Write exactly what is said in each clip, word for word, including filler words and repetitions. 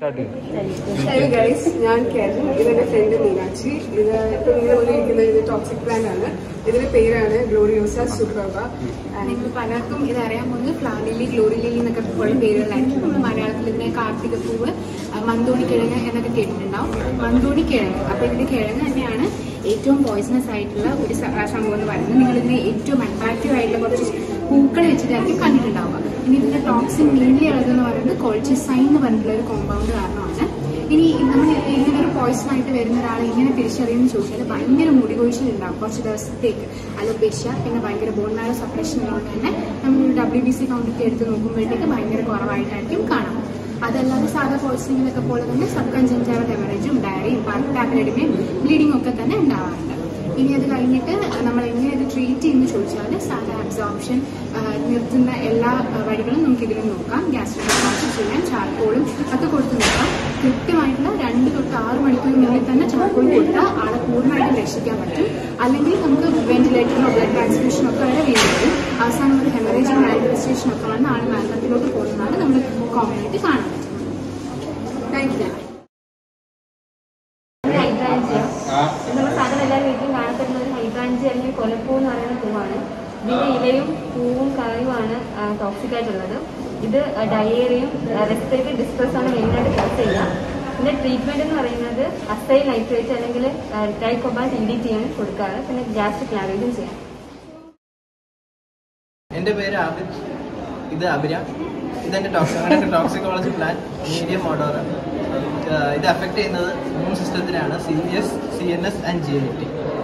Hello guys, ഞാൻ കേരൻ. ഇതെന്റെ front Meenakshi. ഇത് ഇപ്പൊ നിങ്ങൾ ഉപയോഗിക്കുന്ന ഇത് ടോക്സിക് പ്ലാന്റ് ആണ്. ഇതിന്റെ പേരാണ് ഗ്ലോറിയോസ സൂപ്പർബ. നിങ്ങൾ പലർക്കും ഇത് അറിയാൻ പോകുന്നത് ഫ്ലാവിലി, ഗ്ലോറിലിലി എന്നൊക്കെ ഉള്ള പേരുകളായിരിക്കും. നമ്മൾ മലയാളത്തിൽ ഇതിനെ കാർത്തികപ്പൂവ്, മന്തോണിക്കിഴങ്ങ് എന്നൊക്കെ കേട്ടിട്ടുണ്ടാവും. മന്തോണിക്കിഴങ്ങ്, അപ്പൊ ഇതിന്റെ കിഴങ്ങ് തന്നെയാണ് ഏറ്റവും പോയിസണസ് ആയിട്ടുള്ള ഒരു സംഭവം എന്ന് പറയുന്നത്. നിങ്ങൾ ഇതിനെ ഏറ്റവും അട്രാക്റ്റീവ് ആയിട്ടുള്ള കുറച്ച് പൂക്കൾ വെച്ചിട്ടായിരിക്കും കണ്ടിട്ടുണ്ടാവുക. ഇനി ഇതിന്റെ ടോക്സിൻ മെയിൻലി ഉള്ളതെന്ന് പറയുന്നത് കോൾച്ചിസൈൻ എന്ന് പറഞ്ഞിട്ടുള്ള ഒരു കോമ്പൗണ്ട് കാരണമാണ്. ഇനി നമ്മൾ ഇങ്ങനെ ഒരു പോയിസൺ ആയിട്ട് വരുന്ന ഒരാൾ ഇങ്ങനെ തിരിച്ചറിയുമെന്ന് ചോദിച്ചാൽ ഭയങ്കര മുടി കൊഴിച്ചിലുണ്ടാവും കുറച്ച് ദിവസത്തേക്ക്. അലോപേഷ്യ, പിന്നെ ഭയങ്കര ബോൺ മാരോ സപ്രഷൻ ഉള്ളതുകൊണ്ട് തന്നെ നമ്മൾ ഡബ്ല്യു ബി സി കൗണ്ടൊക്കെ എടുത്ത് നോക്കുമ്പോഴത്തേക്ക് ഭയങ്കര കുറവായിട്ടായിരിക്കും കാണാം. അതല്ലാതെ സാധാ പോയിസണിങ്ങിലൊക്കെ പോലെ തന്നെ സബ് കൺജങ്ക്റ്റൈവൽ ഹെമറേജും ഡയറിയും പാപ്പിലോഡിമയും ബ്ലീഡിംഗ് ഒക്കെ തന്നെ ഉണ്ടാവാറുണ്ട്. ഇനി അത് കഴിഞ്ഞിട്ട് നമ്മൾ എങ്ങനെ ഇത് ട്രീറ്റ് ചെയ്യുന്നു ചോദിച്ചാൽ സാധാ അബ്സോർപ്ഷൻ നിർത്തുന്ന എല്ലാ വഴികളും നമുക്ക് ഇതിൽ നോക്കാം. ഗ്യാസ്ട്രിക് അബ്സോർപ്ഷൻ ചെയ്യാൻ ചാർക്കോളും ഒക്കെ കൊടുത്ത് നോക്കാം. കൃത്യമായിട്ടുള്ള രണ്ട് തൊട്ട് ആറ് മണിക്കൂറിനുള്ളിൽ തന്നെ ചാർക്കോൾ കൊടുത്താൽ ആളെ പൂർണ്ണമായിട്ടും രക്ഷിക്കാൻ പറ്റും. അല്ലെങ്കിൽ നമുക്ക് വെന്റിലേറ്ററിനോ ബ്ലഡ് ട്രാൻസ്ഫ്യൂഷനോ ഒക്കെ വരെ വേണ്ടി വരും. അവസാനം ഒരു ഹെമറേജിക് മാനിഫെസ്റ്റേഷൻ ഒക്കെ വന്ന് ആൾ മരണത്തിലോട്ട് പോകുന്നതാണ് നമ്മൾ കോമൺ ആയിട്ട് കാണാൻ പറ്റും. Thank you. നമ്മൾ സാധാരണ എല്ലാ വീട്ടിലും കാണപ്പെടുന്ന ഒരു ഹൈഡ്രാഞ്ചിയ അല്ലെങ്കിൽ കൊലപ്പൂ എന്ന് പറയുന്ന പൂവാണ്. ഇതിന്റെ ഇലയും പൂവും കായുമാണ് ടോക്സിക് ആയിട്ടുള്ളത്. ഇത് ഡയേറിയയും റെസ്പിറേറ്ററി ഡിസ്ട്രസ് ആണ് മെയിനായിട്ട് കോസ് ചെയ്യുക. ഇതിന്റെ ട്രീറ്റ്മെന്റ് എന്ന് പറയുന്നത് അസൈൽ നൈട്രേറ്റ് അല്ലെങ്കിൽ ട്രൈക്കോബാൾട്ട് ഇ ഡി ടി ആണ് കൊടുക്കാറ്. പിന്നെ ഗ്യാസ്ട്രിക് ലാവേജും ചെയ്യാം. എൻ്റെ പേര് ആബിദ്. ഇത് അബിര. ഇതെൻ്റെ toxic toxicology plan medium order. ഇത് അഫക്ട് ചെയ്യുന്നത് ഇമ്മ്യൂൺ സിസ്റ്റത്തിനാണ്. C V S, C N S and G I T.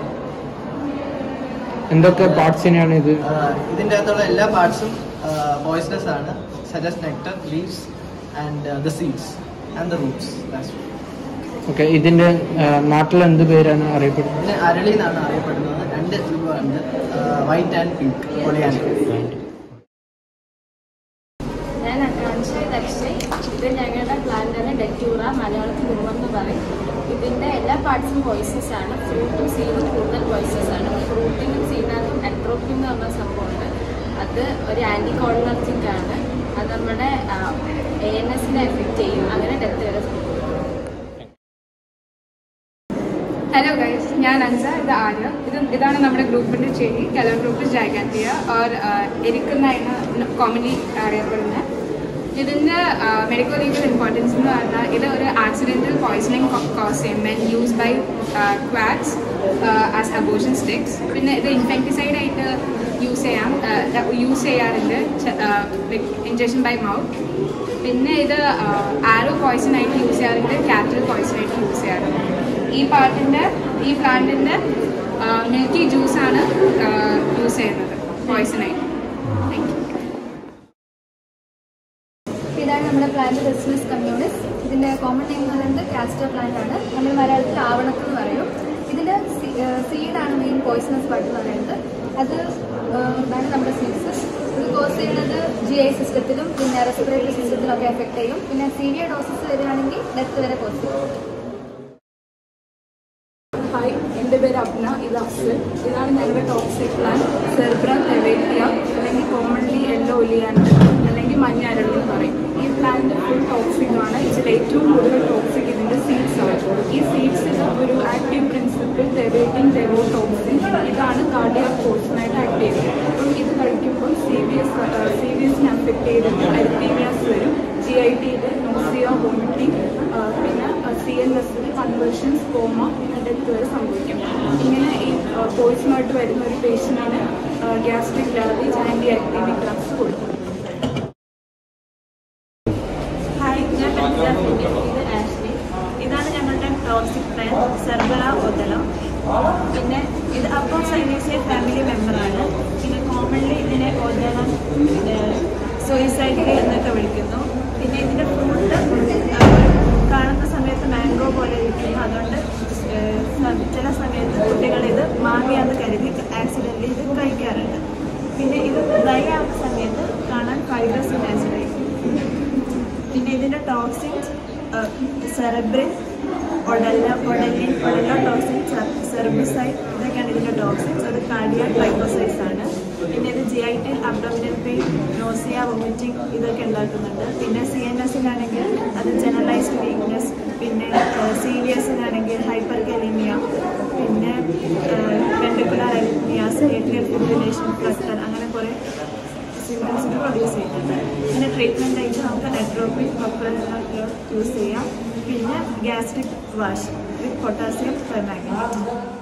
എന്തൊക്കെ പാർട്സിനാണ് ഇത്? ഇതിൻ്റെ അകത്തുള്ള എല്ലാ പാർട്സും പോയിസണസ് ആണ്. Such as nectar, leaves and the seeds and the roots. Okay, ഇതിന്റെ നാട്ടിൽ എന്ത് പേരാണ് അറിയപ്പെടുന്നത്? ഇതിന് അരളി എന്നാണ് അറിയപ്പെടുന്നത്. രണ്ട് രൂപയുണ്ട്, വൈറ്റ് ആൻഡ് പിങ്ക് പൊളിയാൻഡ്. ഞാൻ ആകാംക്ഷ ദക്ഷയ്. ഇത് ഞങ്ങളുടെ പ്ലാന്റാണ് ഡെക്യൂറ, മലയാളത്തിൽ ഉറുമെന്ന് പറയും. ഇതിൻ്റെ എല്ലാ പാർട്സും പോയിസസ് ആണ്. ഫ്രൂട്ടും സീഡും കൂടുതൽ പോയിസസ് ആണ്. ഫ്രൂട്ടിനും സീഡിനും അട്രോപ്പിൻ എന്ന് പറഞ്ഞ സംഭവമുണ്ട്. അത് ഒരു ആൻറ്റി കോളിനർജിക് ആണ്. അത് നമ്മുടെ എ എൻ എസിനെ എഫക്റ്റ് ചെയ്യും. അങ്ങനെ ഡെത്ത് വരെ സംഭവിക്കും. ഹലോ ഗൈസ്, ഞാൻ അൻസ. ഇത് ആര്യ. ഇത് ഇതാണ് നമ്മുടെ ഗ്രൂപ്പിന്റെ ചെടി. കലോട്രോപ്പിസ് ജൈഗാന്റിയ ഓർ എരിക്കുന്ന കോമൺലി അറിയപ്പെടുന്നത്. ഇതിൻ്റെ മെഡിക്കൽ ലീഗൽ ഇമ്പോർട്ടൻസ് എന്ന് പറഞ്ഞാൽ ഇത് ഒരു ആക്സിഡൻ്റൽ പോയിസണിങ് കോസ് ചെയ്യും when use by quacks as abortion sticks. പിന്നെ ഇത് ഇൻഫെക്ടിസൈഡ് ആയിട്ട് യൂസ് ചെയ്യാം യൂസ് ചെയ്യാറുണ്ട് ഇഞ്ചക്ഷൻ ബൈ മൗത്ത്. പിന്നെ ഇത് ആരോ പോയിസൺ ആയിട്ട് യൂസ് ചെയ്യാറുണ്ട്, കാറ്റൽ പോയിസൺ ആയിട്ട് യൂസ് ചെയ്യാറുണ്ട്. ഈ പാർട്ടിൻ്റെ ഈ പ്ലാന്റിൻ്റെ മിൽക്കി ജ്യൂസാണ് യൂസ് ചെയ്യുന്നത് പോയിസണായിട്ട്. Thank you. ഇതാണ് നമ്മുടെ പ്ലാന്റ് റെസിനസ് കമ്മ്യൂണിസ്. ഇതിൻ്റെ കോമൺ നെയിം എന്ന് പറയുന്നത് കാസ്റ്റർ പ്ലാന്റ് ആണ്. നമ്മൾ മലയാളത്തിൽ ആവണക്ക് എന്ന് പറയും. ഇതിൻ്റെ സീഡാണ് മെയിൻ പോയിസണസ് പാർട്ട് എന്ന് പറയുന്നത്. അത് ആണ് നമ്മുടെ സീഡ്സ്. ഇത് കോസ് ചെയ്യുന്നത് ജി ഐ സിസ്റ്റത്തിലും പിന്നെ റെസ്പിറേറ്ററി സിസ്റ്റത്തിലൊക്കെ എഫക്ട് ചെയ്യും. പിന്നെ സീവിയർ ഡോസസ് വരികയാണെങ്കിൽ ഡെത്ത് വരെ കോസ് ചെയ്യും. ഹായ്, എൻ്റെ പേര് അപ്ന. ഇത് അഫ്സൽ. ഇതാണ് ഞങ്ങളുടെ ടോക്സിക് പ്ലാന്റ് സെർബ്ര തെവേറ്റിയ, അല്ലെങ്കിൽ കോമൺലി യെല്ലോ ഒലിയാന അല്ലെങ്കിൽ മഞ്ഞ അരളി എന്ന് പറയും. ഈ പ്ലാന്റ് ഫുൾ ടോക്സിക് ആണ്. ഇതിൽ ഏറ്റവും കൂടുതൽ ടോക്സിക് ഇതിൻ്റെ സീഡ്സ് ആണ്. ഈ സീഡ്സിൽ ഒരു ആക്റ്റീവ് പ്രിൻസിപ്പിൾ തെവേറ്റിൻ തെവോടോക്സിൻ, ഇതാണ് കാർഡിയാക് പോർഷനായിട്ട് ആക്ട് ചെയ്യുന്നത്. അപ്പം ഇത് കഴിക്കുമ്പോൾ C V S C V എസിനെ അഫക്ട് ചെയ്തിട്ട് അരിത്തീമിയാസ് വരും. ജി ഐ ടിയിൽ നോസിയ, വോമിറ്റിംഗ്, പിന്നെ സി എൻ എസിൽ കൺവേർഷൻസ്, കോമ, പിന്നെ ഡെത്ത് വരെ സംഭവിക്കും. ഇങ്ങനെ ഈ പോയിസണായിട്ട് വരുന്ന ഒരു പേഷ്യൻറ്റിന് ഗ്യാസ്ട്രിക് ലാവേജ് ആൻറ്റി ആക്റ്റീവിക് ഡ്രഗ്സ് കൊടുക്കും. ഹായ്, ഞാൻ ഇത് ആഷ്ലി. ഇതാണ് ഞങ്ങളുടെ ടോക്സിക് പ്ലാന്റ് സെർബറ ഓതലം. പിന്നെ ഇത് അപ്പോസൈനേസിയ ഫാമിലി മെമ്പറാണ്. പിന്നെ കോമൺലി ഇതിനെ ഓതലം, സൂയിസൈഡ് എന്നൊക്കെ വിളിക്കുന്നു. പിന്നെ ഇതിൻ്റെ ഫ്രൂട്ട് കാണുന്ന സമയത്ത് മാംഗോ പോലെ ഇരിക്കുന്നു. അതുകൊണ്ട് ചില സമയത്ത് കുട്ടികൾ ഇത് മാങ്ങയാന്ന് കരുതി ആക്സിഡൻ്റലി ഇത് കഴിക്കാറുണ്ട്. പിന്നെ ഇത് ഡ്രൈ ആവുന്ന സമയത്ത് കാണാൻ ഫൈബ്രസ് നാച്ചുറൽ. പിന്നെ ഇതിൻ്റെ ടോക്സിൻസ് സെറബ്രിൻ, ഒഡല്ല ഒഡലിൻ ഒഡല്ലോ ടോക്സിൻ, സെർബിസൈഡ്, ഇതൊക്കെയാണ് ഇതിൻ്റെ ടോക്സിൻസ്. അത് കാർഡിയാക് ലൈപ്പോസൈറ്റ്സ് ആണ്. പിന്നെ ഇത് G I T abdominal pain, nausea, vomiting ഇതൊക്കെ ഉണ്ടാക്കുന്നുണ്ട്. പിന്നെ സി എൻ എസിനാണെങ്കിൽ അത് ജനറലൈസ്ഡ് വീക്ക്നെസ്, പിന്നെ സി വി എസിനാണെങ്കിൽ ഹൈപ്പർ കലീമിയ, പിന്നെ ventricular arrhythmias, atrial fibrillation, flutter, അങ്ങനെ കുറേ സിംറ്റംസിന് പ്രൊഡ്യൂസ് ചെയ്യുന്നുണ്ട്. പിന്നെ ട്രീറ്റ്മെൻ്റ് ആയിട്ട് നമുക്ക് നെട്രോപ്പിക് പ്രൊപ്പറൊക്കെ യൂസ് ചെയ്യാം. പിന്നെ gastric wash with potassium permanganate.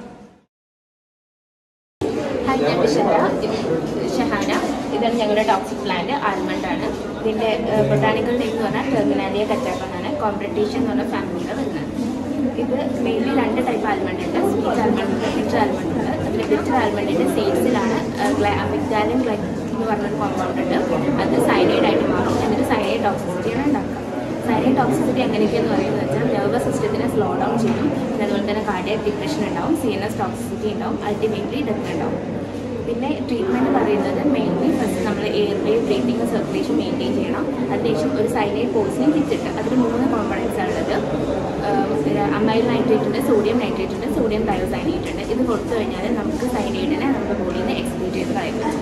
Hi, ഞാൻ വിശാല. ഷഹാന. ഇതാണ് ഞങ്ങളുടെ ടോക്സിക് പ്ലാന്റ്. ആൽമണ്ട് ആണ്. ഇതിൻ്റെ ബൊട്ടാണിക്കൽ നെയിം എന്ന് പറഞ്ഞാൽ ടെർമിനാലിയ കറ്റാക്ക എന്നാണ്. കോംപ്രറ്റീഷൻ എന്ന് പറഞ്ഞ ഫാമിലിയുടെ വരുന്നത്. ഇത് മെയിൻലി രണ്ട് ടൈപ്പ് ആൽമണ്ട് ഉണ്ട്. സ്വീറ്റ് ആൽമണ്ട് ഉണ്ട്, ബിറ്റർ ആൽമണ്ട് ഉണ്ട്. അതിൽ ബിറ്റർ ആൽമണ്ടിൻ്റെ സീഡ്സിലാണ് അമിഗ്ഡാലിൻ ഗ്ലൈക്കോൾ എന്ന് പറഞ്ഞൊരു കോമ്പൗണ്ട് ഉണ്ട്. അത് സൈനൈഡ് ആയിട്ട് മാറും. എന്നിട്ട് സൈനൈഡ് ടോക്സിസിറ്റിയാണ് ഉണ്ടാക്കുക. സൈനൈഡ് ടോക്സിസിറ്റി എങ്ങനെയൊക്കെയെന്ന് പറയുന്നത് വെച്ചാൽ നെർവസ് സിസ്റ്റത്തിനെ സ്ലോ ഡൗൺ ചെയ്യും. അതുപോലെ തന്നെ കാർഡിയാക് ഡിപ്രഷൻ ഉണ്ടാവും, സി എൻ എസ് ടോക്സിസിറ്റി ഉണ്ടാവും, അൾട്ടിമേറ്റ്ലി ഡെത്ത് ഉണ്ടാവും. പിന്നെ ട്രീറ്റ്മെൻറ്റ് പറയുന്നത് മെയിൻലി ഫസ്റ്റ് നമ്മൾ airway, breathing, circulation maintain ചെയ്യണം. അതിനുശേഷം ഒരു സൈനൈഡ് പോസിറ്റീവ് കിറ്റിട്ട് അതിൽ മൂന്ന് കോമ്പണൻസ് ആണുള്ളത്. അമൈൽ നൈട്രേറ്റ് ഉണ്ട്, സോഡിയം നൈട്രേറ്റ് ഉണ്ട്, സോഡിയം തയോസൈനേറ്റ് ഉണ്ട്. ഇത് കൊടുത്തു കഴിഞ്ഞാൽ നമുക്ക് സൈനൈഡിനെ നമ്മുടെ ബോഡിയിൽ നിന്ന് എക്സ്ക്ലൂഡ് ചെയ്ത് കളയും.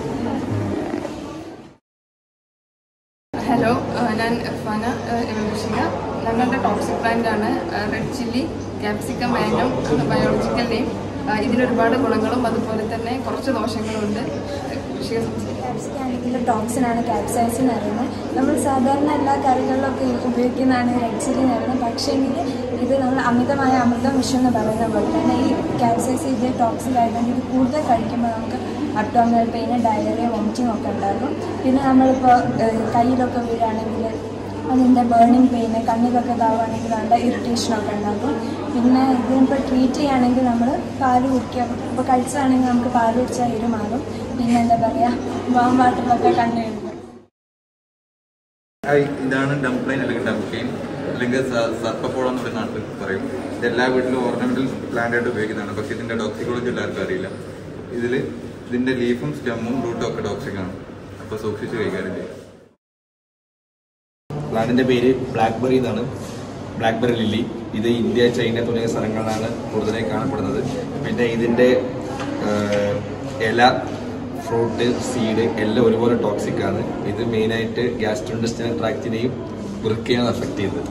ഹലോ, ഞാൻ ഇർഫാന ഇവലുഷിയ. ഞങ്ങളുടെ ടോക്സിക് പ്ലാന്റാണ് red chilli capsicum mango biological name. ഇതിനൊരുപാട് ഗുണങ്ങളും അതുപോലെ തന്നെ കുറച്ച് ദോഷങ്ങളും ഉണ്ട്. ക്യാപ്സിക്കാണെങ്കിൽ ടോക്സിനാണ് ക്യാപ്സൈസിൻ അറിയുന്നത്. നമ്മൾ സാധാരണ എല്ലാ കറികളിലൊക്കെ ഉപയോഗിക്കുന്നതാണ് റെഡ് ചില്ലി എന്ന് പറയുന്നത്. പക്ഷേങ്കിൽ ഇത് നമ്മൾ അമിതമായ അമൃതം വിഷം എന്ന് പറയുന്ന പോലെ തന്നെ ഈ ക്യാപ്സൈസ് ഇത് ടോക്സിക് ആയതുകൊണ്ട് ഇത് കൂടുതൽ കഴിക്കുമ്പോൾ നമുക്ക് അബ്ഡോമിനൽ പെയിന്, ഡയറിയ, വോമിറ്റിംഗ് ഒക്കെ ഉണ്ടാകും. പിന്നെ നമ്മളിപ്പോൾ കയ്യിലൊക്കെ വീഴുകയാണെങ്കിൽ അതിൻ്റെ ബേണിംഗ് പെയിന്, കണ്ണിലൊക്കെ ഇതാവുകയാണെങ്കിൽ നല്ല ഇറിറ്റേഷനൊക്കെ ഉണ്ടാകും. പിന്നെ ഇതിനിപ്പോൾ ട്രീറ്റ് ചെയ്യുകയാണെങ്കിൽ നമ്മൾ പാല് കുടിക്കുക. ഇപ്പോൾ കഴിച്ചാണെങ്കിൽ നമുക്ക് പാല് കുടിച്ചാൽ ഇത് മാറും. പിന്നെ എന്താ പറയുക, വാം വാട്ടറിലൊക്കെ കണ്ണ് എഴുതും. ഇതാണ് ഡംപ്ലൈൻ അല്ലെങ്കിൽ ഡംപ്ലൈൻ അല്ലെങ്കിൽ സർപ്പപ്പോളം എന്നൊരു നാട്ടിൽ പറയും. ഇത് എല്ലാ വീട്ടിലും ഓർണമെന്റൽ പ്ലാന്റ് ആയിട്ട് ഉപയോഗിക്കുന്നതാണ്. പക്ഷേ ഇതിന്റെ ടോക്സിക്കോളജി എല്ലാവർക്കും അറിയില്ല. ഇതിൽ ഇതിന്റെ ലീഫും സ്റ്റെമ്മും റൂട്ടും ഒക്കെ ടോക്സിക് ആണ്. അപ്പോൾ സൂക്ഷിച്ച് കൈകാര്യം ചെയ്യും. പ്ലാന്റിന്റെ പേര് ബ്ലാക്ക്ബെറി എന്നാണ്. Blackberry lily. ഇത് ഇന്ത്യ, ചൈന തുടങ്ങിയ സ്ഥലങ്ങളിലാണ് കൂടുതലായി കാണപ്പെടുന്നത്. പിന്നെ ഇതിന്റെ ഇല, ഫ്രൂട്ട്, സീഡ് എല്ലാം ഒരുപോലെ ടോക്സിക് ആണ്. ഇത് മെയിനായിട്ട് ഗ്യാസ്ട്രോഇന്റെസ്റ്റിനൽ ട്രാക്റ്റിനെയും വൃക്കയാണ് അഫക്ട് ചെയ്തത്.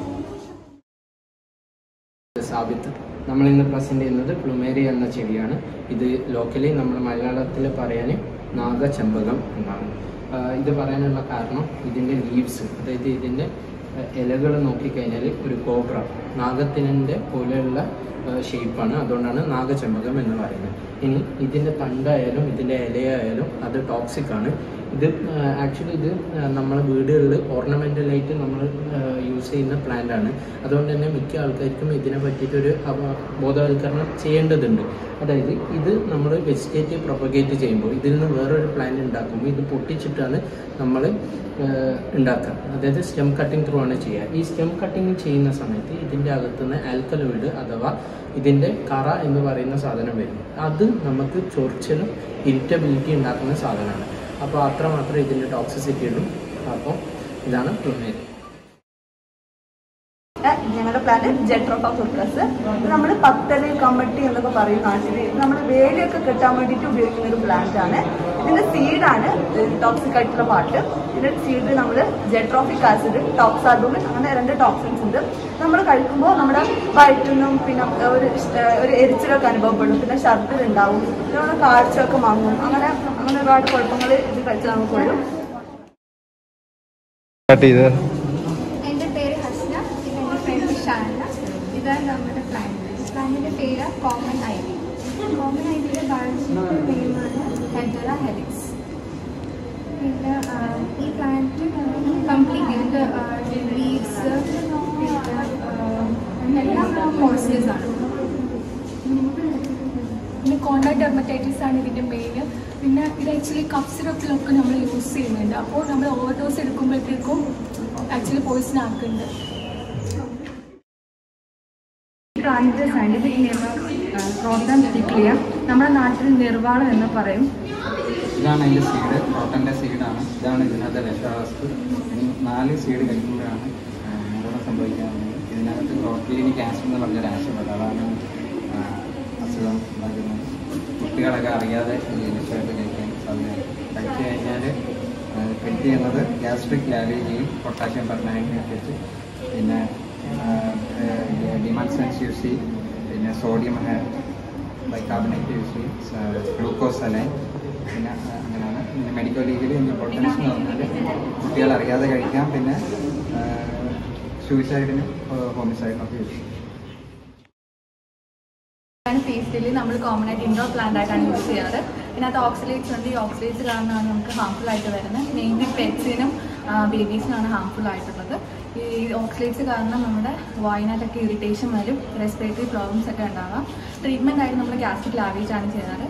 സാബിത്ത്. നമ്മളിന്ന് പ്രസന്റ് ചെയ്യുന്നത് പ്ലുമേരിയ എന്ന ചെടിയാണ്. ഇത് ലോക്കലി നമ്മൾ മലയാളത്തിൽ പറയാൻ നാഗചെമ്പകം എന്നാണ്. ഇത് പറയാനുള്ള കാരണം ഇതിൻ്റെ ലീവ്സ്, അതായത് ഇതിൻ്റെ ഇലകൾ നോക്കിക്കഴിഞ്ഞാൽ ഒരു കോബ്ര നാഗത്തിൻ്റെ പോലെയുള്ള ഷേപ്പാണ്. അതുകൊണ്ടാണ് നാഗചെമ്പകം എന്ന് പറയുന്നത്. ഇനി ഇതിൻ്റെ തണ്ടായാലും ഇതിൻ്റെ ഇലയായാലും അത് ടോക്സിക് ആണ്. ഇത് ആക്ച്വലി ഇത് നമ്മളെ വീടുകളിൽ ഓർണമെൻ്റലായിട്ട് നമ്മൾ യൂസ് ചെയ്യുന്ന പ്ലാന്റ് ആണ്. അതുകൊണ്ട് തന്നെ മിക്ക ആൾക്കാർക്കും ഇതിനെ പറ്റിയിട്ടൊരു ബോധവൽക്കരണം ചെയ്യേണ്ടതുണ്ട്. അതായത് ഇത് നമ്മൾ വെജിറ്റേറ്റീവ് പ്രൊപ്പഗേറ്റ് ചെയ്യുമ്പോൾ ഇതിൽ നിന്ന് വേറൊരു പ്ലാന്റ് ഉണ്ടാക്കുമ്പോൾ ഇത് പൊട്ടിച്ചിട്ടാണ് നമ്മൾ ഉണ്ടാക്കുക. അതായത് സ്റ്റെം കട്ടിങ് ത്രൂ ആണ് ചെയ്യുക. ഈ സ്റ്റെം കട്ടിങ് ചെയ്യുന്ന സമയത്ത് ഇതിൻ്റെ അകത്തുനിന്ന് ആൽക്കലോയിഡ് അഥവാ ഇതിൻ്റെ കറ എന്ന് പറയുന്ന സാധനം വരും. അത് നമുക്ക് ചൊറിച്ചിലും ഇറിറ്റബിലിറ്റി ഉണ്ടാക്കുന്ന സാധനമാണ്. അപ്പോൾ അത്രമാത്രം ഇതിൻ്റെ ടോക്സിസിറ്റി ഉള്ളൂ. അപ്പോൾ ഇതാണ് പ്ലുമേരിയ. ഞങ്ങളുടെ പ്ലാന്റ് ജെട്രോഫ ഫുർക്കസ്. ഇത് നമ്മൾ പത്തല്, കമ്മട്ടി എന്നൊക്കെ പറയും നാട്ടിൽ. ഇത് നമ്മൾ വേലിയൊക്കെ കെട്ടാൻ വേണ്ടിയിട്ട് ഉപയോഗിക്കുന്ന ഒരു പ്ലാന്റ് ആണ്. ഇതിന്റെ സീഡാണ് ടോക്സിക് ആയിട്ടുള്ള പാർട്ട്. ഇതിന്റെ സീഡ് നമ്മൾ ജെട്രോഫിക് ആസിഡ്, ടോക്സാഡോമിൻ അങ്ങനെ രണ്ട് ടോക്സിൻസ് ഉണ്ട്. നമ്മൾ കഴിക്കുമ്പോൾ നമ്മുടെ വയറ്റിനും പിന്നെ ഒരു ഒരു എരിച്ചിലൊക്കെ അനുഭവപ്പെടും. പിന്നെ ഛർദ്ദിൽ ഉണ്ടാവും. പിന്നെ നമ്മുടെ കാഴ്ചയൊക്കെ മങ്ങും. അങ്ങനെ അങ്ങനെ ഒരുപാട് കുഴപ്പങ്ങൾ ഇത് കഴിച്ചാൽ നമുക്കുള്ളൂ. എൻ്റെ പേര് ഹസ്ന. ഇതെൻ്റെ ഫ്രണ്ട് ഷാന. ഇതാണ് നമ്മുടെ പ്ലാന്റ്. പ്ലാന്റിൻ്റെ പേര് കോമൺ ഐവി. കോമൺ ഐവിയുടെ ബയോളജിക്കൽ നെയിമാണ് ഹെഡറ ഹെലിക്സ്. പിന്നെ ഈ പ്ലാന്റ് കംപ്ലീറ്റ് ഇതിൻ്റെ ലീവ്സ് പിന്നെ എല്ലാം പോയ്സണസ് ആണ്. പിന്നെ കോണ്ടാക്ട് ഡെർമറ്റൈറ്റിസ് ആണ് ഇതിൻ്റെ മെയിൻ. പിന്നെ ഇത് ആക്ച്വലി കഫ് സിറപ്പിലൊക്കെ നമ്മൾ യൂസ് ചെയ്യുന്നുണ്ട്. അപ്പോൾ നമ്മൾ ഓവർഡോസ് എടുക്കുമ്പോഴത്തേക്കും ആക്ച്വലി പോയിസൺ ആക്കുന്നുണ്ട്. Plant scientific name croton tiglium. നമ്മുടെ നാട്ടിൽ നിർവാളം എന്ന് പറയും. ഇതാണ് അതിൻ്റെ സീഡ്, ക്രോട്ടൻ്റെ സീഡാണ്. ഇതാണ് ഇതിനകത്തെ രക്ഷാവസ്തു. നാല് സീഡ് കഴിക്കുമ്പോഴാണ് മരണം സംഭവിക്കാറുള്ളത്. ഇതിനകത്ത് ക്രോട്ടലിനിക് ആസിഡ് എന്ന് പറഞ്ഞൊരു ആസിഡ്, അതാണ് അസുഖം ഉണ്ടാക്കുന്നത്. കുട്ടികളൊക്കെ അറിയാതെ രക്ഷമായിട്ട് കഴിക്കാൻ സാധ്യതയുണ്ട്. കഴിച്ചു കഴിഞ്ഞാൽ ട്രീറ്റ് ചെയ്യുന്നത് ഗ്യാസ്ട്രിക് ലാവേജിയും പൊട്ടാഷ്യം പെർമാംഗനേറ്റ് വെച്ച് പിന്നെ ഡിമാൻസൻസ് യൂസ് ചെയ്യും പിന്നെ സോഡിയം ബൈകാർബണേറ്റ് യൂസ് ചെയ്യും ഗ്ലൂക്കോസ് അലൈൻ പിന്നെ അങ്ങനെയാണ് പിന്നെ മെഡിക്കൽ ലീഗിൽ ഇമ്പോർട്ടൻസ് എന്ന് പറഞ്ഞാൽ കുട്ടികൾ അറിയാതെ കഴിക്കാം പിന്നെ സൂയിസൈഡിനും ഹോമിസൈഡിനും ഒക്കെ യൂസ് ചെയ്യും. ഫേസ്റ്റിൽ നമ്മൾ കോമൺ ആയിട്ട് ഇൻഡോർ പ്ലാന്റ് ആയിട്ടാണ് യൂസ് ചെയ്യാറ്. ഇതിനകത്ത് ഓക്സിലേറ്റ്സ് ഉണ്ട്. ഈ ഓക്സിലേറ്റ്സ് കാരണമാണ് നമുക്ക് ഹാർംഫുൾ ആയിട്ട് വരുന്നത്. മെയിൻലി പെറ്റ്സിനും ബേബീസിനാണ് ഹാർംഫുൾ ആയിട്ടുള്ളത്. ഈ ഓക്സിലേറ്റ്സ് കാരണം നമ്മുടെ വായിനകത്തൊക്കെ ഇറിറ്റേഷൻ വരും, റെസ്പിറേറ്ററി പ്രോബ്ലംസ് ഒക്കെ ഉണ്ടാവാം. ട്രീറ്റ്മെന്റ് ആയിട്ട് നമ്മൾ ഗ്യാസ്ട്രിക് ലാവേജ് ആണ് ചെയ്യാറ്.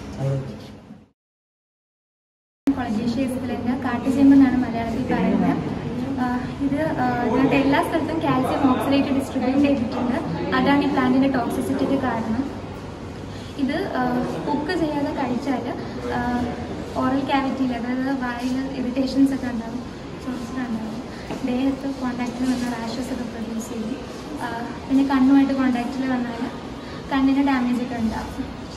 കൊളജീഷ്യസിലെ കാട്ടുചേമ്പ് എന്നാണ് മലയാളത്തിൽ പറയുന്നത്. ഇത് ഇതിനകത്ത് എല്ലാ സ്ഥലത്തും കാൽസ്യം ഓക്സിലേറ്റ് ഡിസ്ട്രിബ്യൂട്ട് ചെയ്തിട്ടുണ്ട്. അതാണ് ഈ പ്ലാന്റിൻ്റെ ടോക്സിസിറ്റിക്ക് കാരണം. ഇത് കുക്ക് ചെയ്യാതെ കഴിച്ചാൽ ഓറൽ ക്യാവിറ്റിയിൽ, അതായത് വായിൽ ഇറിറ്റേഷൻസ് ഒക്കെ ഉണ്ടാകും, ചൊറിച്ചിലുണ്ടാകും, ദേഹത്ത് കോണ്ടാക്റ്റിൽ വന്ന റാഷസ് ഒക്കെ പ്രൊഡ്യൂസ് ചെയ്യും. പിന്നെ കണ്ണുമായിട്ട് കോണ്ടാക്റ്റിൽ വന്നാൽ കണ്ണിന് ഡാമേജ് ഒക്കെ ഉണ്ടാകും.